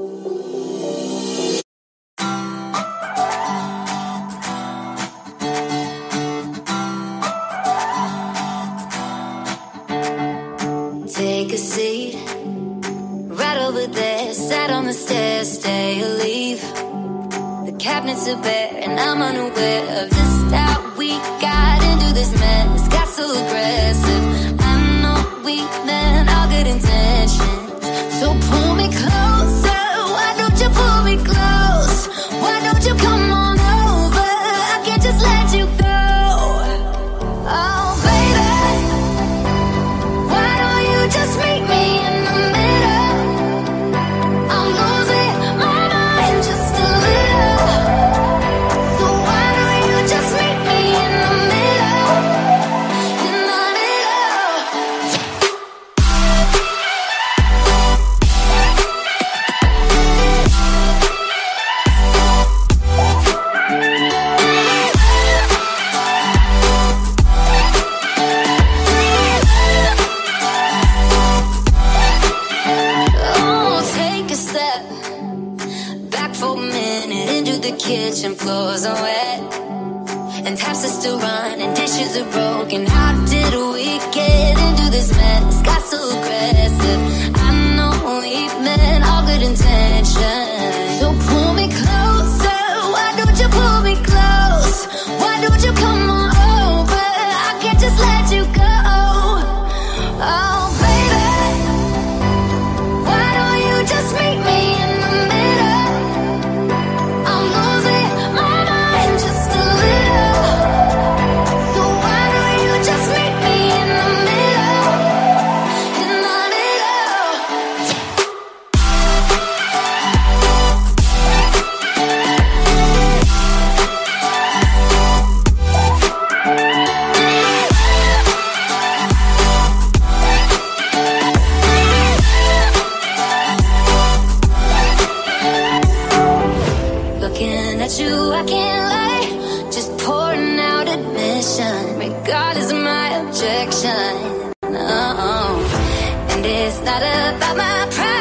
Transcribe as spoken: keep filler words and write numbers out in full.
Take a seat, right over there, sat on the stairs, stay or leave. The cabinets are bare and I'm unaware of just how we got into this mess. Got so aggressive, I know we meant all good intentions. So pull me closer, why don't you pull me close? Why don't you come on over, I can't just let you go. Oh baby, why don't you just meet me in the middle? I'm losing my mind just a little. So why don't you just meet me in the middle? In the kitchen floors are wet and taps are still running, dishes are broken. How did we get into this mess? Got so aggressive, I know we meant all good intentions. So pull me closer, why don't you pull me close? Why don't you come on over, I can't just let you go. Oh baby, why don't you just meet me in the middle? I'm losing my mind just a little. So why don't you just meet me in the middle? In the middle. Looking at you, I can't lie, just pouring out admission, regardless of my objection. No, and it's not about my pride.